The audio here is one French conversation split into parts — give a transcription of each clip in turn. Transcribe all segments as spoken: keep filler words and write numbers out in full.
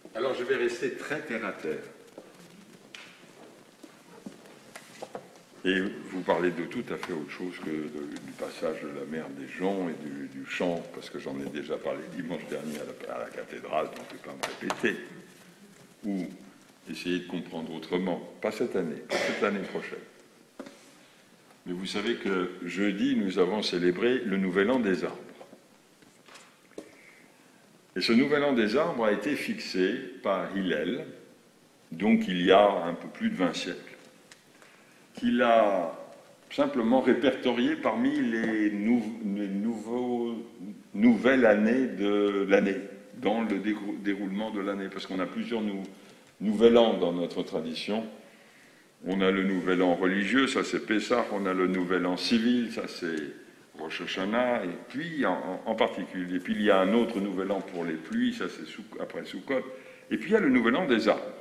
Alors je vais rester très terre à terre. Et vous parlez de tout à fait autre chose que de, du passage de la mer des gens et du, du chant, parce que j'en ai déjà parlé dimanche dernier à la, à la cathédrale, donc je ne vais pas me répéter. Ou essayer de comprendre autrement, pas cette année, pas cette année prochaine. Mais vous savez que jeudi, nous avons célébré le Nouvel An des arbres. Et ce Nouvel An des arbres a été fixé par Hillel, donc il y a un peu plus de vingt siècles, qu'il a simplement répertorié parmi les, nou les nouveaux, nouvelles années de l'année, dans le déroulement de l'année, parce qu'on a plusieurs nou Nouvel An dans notre tradition. On a le Nouvel An religieux, ça c'est Pessah, on a le Nouvel An civil, ça c'est Rosh Hashanah, et puis en, en particulier, et puis il y a un autre Nouvel An pour les pluies, ça c'est après Sukkot, et puis il y a le Nouvel An des arbres.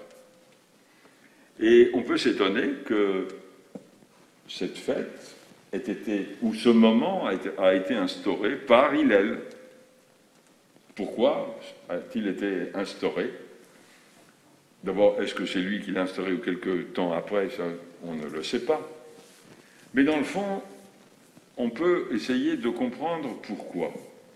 Et on peut s'étonner que cette fête ait été, ou ce moment a été, a été instauré par Hillel. Pourquoi a-t-il été instauré? D'abord, est-ce que c'est lui qui l'a instauré ou quelques temps après? Ça, on ne le sait pas. Mais dans le fond, on peut essayer de comprendre pourquoi.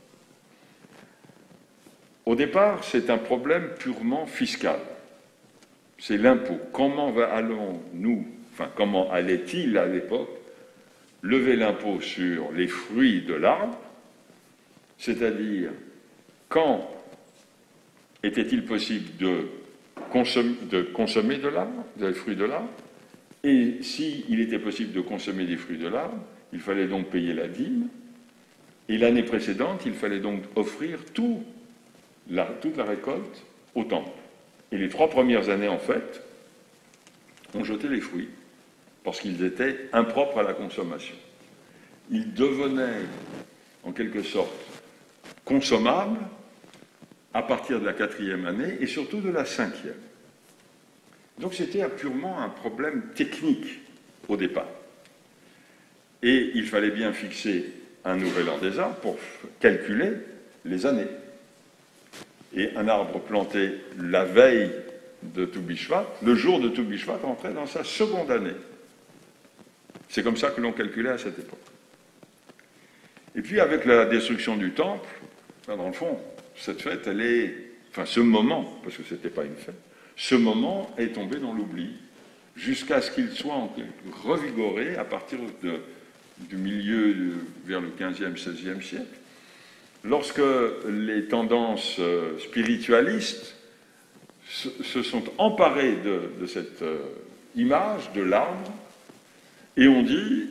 Au départ, c'est un problème purement fiscal. C'est l'impôt. Comment allons-nous, enfin, comment allait-il à l'époque lever l'impôt sur les fruits de l'arbre? C'est-à-dire, quand était-il possible de consommer de, consommer de l'arbre, des fruits de l'arbre? Et s'il était possible de consommer des fruits de l'arbre, il fallait donc payer la dîme. Et l'année précédente, il fallait donc offrir tout la, toute la récolte au temple. Et les trois premières années, en fait, on jetait les fruits, parce qu'ils étaient impropres à la consommation. Ils devenaient, en quelque sorte, consommables à partir de la quatrième année, et surtout de la cinquième. Donc c'était purement un problème technique au départ. Et il fallait bien fixer un nouvel an des arbres pour calculer les années. Et un arbre planté la veille de Tou Bishvat, le jour de Tou Bishvat, entrait dans sa seconde année. C'est comme ça que l'on calculait à cette époque. Et puis avec la destruction du temple, dans le fond, cette fête, elle est, enfin ce moment, parce que ce n'était pas une fête, ce moment est tombé dans l'oubli, jusqu'à ce qu'il soit revigoré à partir de, du milieu, de, vers le quinzième, seizième siècle, lorsque les tendances spiritualistes se, se sont emparées de, de cette euh, image de l'arbre, et ont dit,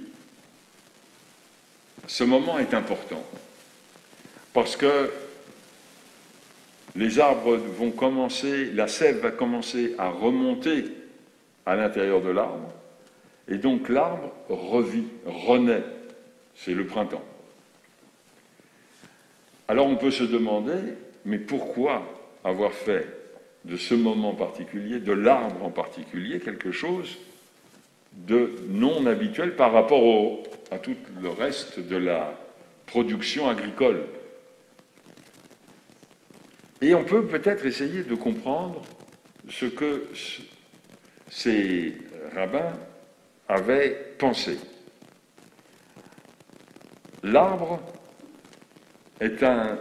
ce moment est important, parce que les arbres vont commencer, la sève va commencer à remonter à l'intérieur de l'arbre, et donc l'arbre revit, renaît. C'est le printemps. Alors on peut se demander, mais pourquoi avoir fait de ce moment particulier, de l'arbre en particulier, quelque chose de non habituel par rapport au, à tout le reste de la production agricole? Et on peut peut-être essayer de comprendre ce que ces rabbins avaient pensé. L'arbre est un,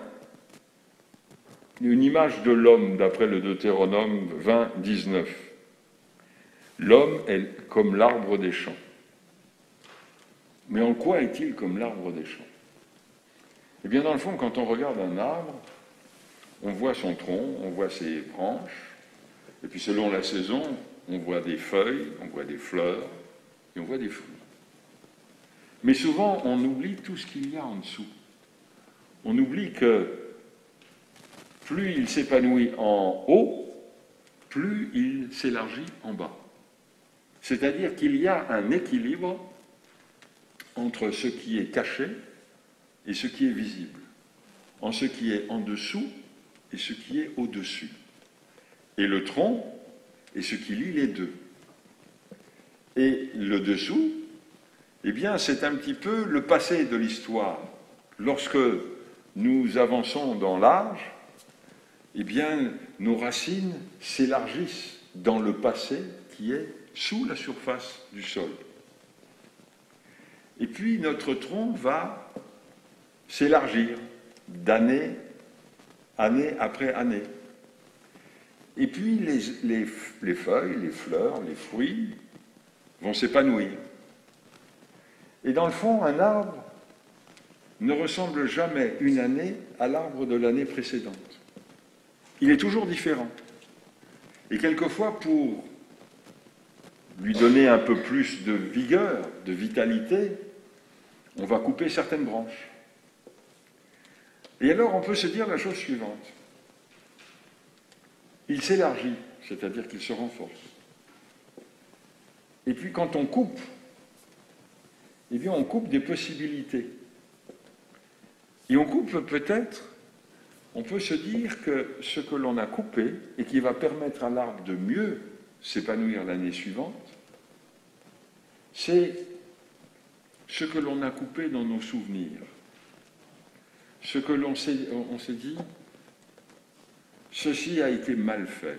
une image de l'homme, d'après le Deutéronome vingt, dix-neuf. L'homme est comme l'arbre des champs. Mais en quoi est-il comme l'arbre des champs? Eh bien, dans le fond, quand on regarde un arbre, on voit son tronc, on voit ses branches, et puis selon la saison, on voit des feuilles, on voit des fleurs, et on voit des fruits. Mais souvent, on oublie tout ce qu'il y a en dessous. On oublie que plus il s'épanouit en haut, plus il s'élargit en bas. C'est-à-dire qu'il y a un équilibre entre ce qui est caché et ce qui est visible, en ce qui est en dessous et ce qui est au-dessus. Et le tronc est ce qui lie les deux. Et le dessous, eh bien, c'est un petit peu le passé de l'histoire. Lorsque nous avançons dans l'âge, eh bien, nos racines s'élargissent dans le passé qui est sous la surface du sol. Et puis, notre tronc va s'élargir d'année, année après année. Et puis, les, les, les feuilles, les fleurs, les fruits vont s'épanouir. Et dans le fond, un arbre ne ressemble jamais une année à l'arbre de l'année précédente. Il est toujours différent. Et quelquefois, pour lui donner un peu plus de vigueur, de vitalité, on va couper certaines branches. Et alors, on peut se dire la chose suivante. Il s'élargit, c'est-à-dire qu'il se renforce. Et puis, quand on coupe, eh bien, on coupe des possibilités. Et on coupe peut-être, on peut se dire que ce que l'on a coupé et qui va permettre à l'arbre de mieux s'épanouir l'année suivante, c'est ce que l'on a coupé dans nos souvenirs. Ce que l'on s'est, on s'est dit, ceci a été mal fait.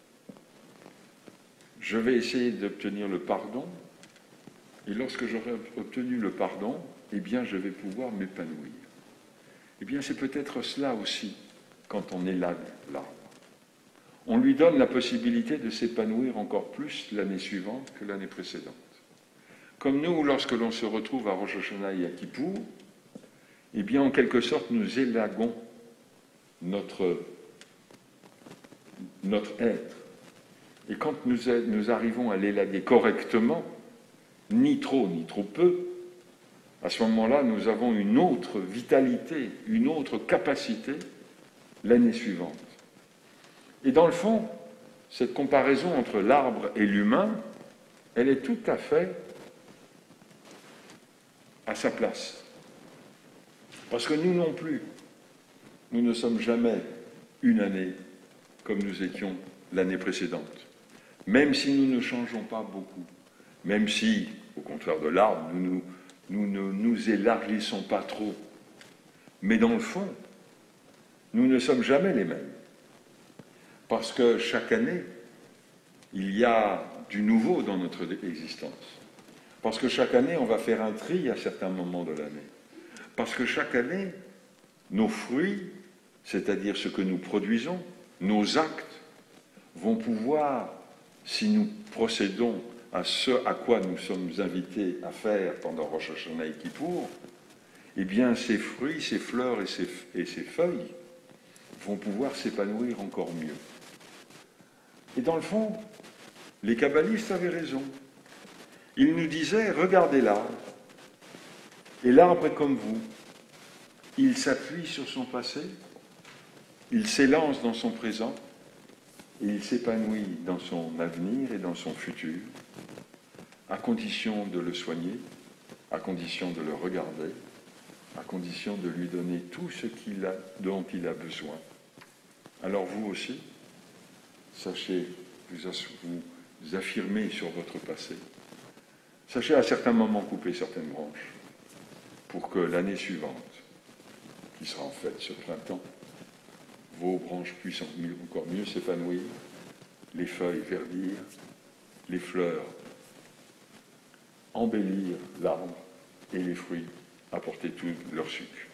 Je vais essayer d'obtenir le pardon, et lorsque j'aurai obtenu le pardon, eh bien, je vais pouvoir m'épanouir. Eh bien, c'est peut-être cela aussi, quand on élade l'arbre. On lui donne la possibilité de s'épanouir encore plus l'année suivante que l'année précédente. Comme nous, lorsque l'on se retrouve à Rosh Hashanah et à Kippour, eh bien, en quelque sorte, nous élaguons notre, notre être. Et quand nous, nous arrivons à l'élaguer correctement, ni trop, ni trop peu, à ce moment-là, nous avons une autre vitalité, une autre capacité l'année suivante. Et dans le fond, cette comparaison entre l'arbre et l'humain, elle est tout à fait à sa place. Parce que nous non plus, nous ne sommes jamais une année comme nous étions l'année précédente. Même si nous ne changeons pas beaucoup, même si, au contraire de l'arbre, nous, nous, nous ne nous élargissons pas trop. Mais dans le fond, nous ne sommes jamais les mêmes. Parce que chaque année, il y a du nouveau dans notre existence. Parce que chaque année, on va faire un tri à certains moments de l'année. Parce que chaque année, nos fruits, c'est-à-dire ce que nous produisons, nos actes, vont pouvoir, si nous procédons à ce à quoi nous sommes invités à faire pendant Rosh Hashanah et Kippour, eh bien, ces fruits, ces fleurs et ces, et ces feuilles vont pouvoir s'épanouir encore mieux. Et dans le fond, les kabbalistes avaient raison. Ils nous disaient, regardez l'arbre, et l'arbre est comme vous. Il s'appuie sur son passé, il s'élance dans son présent, et il s'épanouit dans son avenir et dans son futur, à condition de le soigner, à condition de le regarder, à condition de lui donner tout ce qu'il a, dont il a besoin. Alors vous aussi, sachez vous, vous affirmer sur votre passé. Sachez à certains moments couper certaines branches pour que l'année suivante, qui sera en fait ce printemps, vos branches puissent encore mieux s'épanouir, les feuilles verdir, les fleurs embellir l'arbre et les fruits apporter tout leur sucre.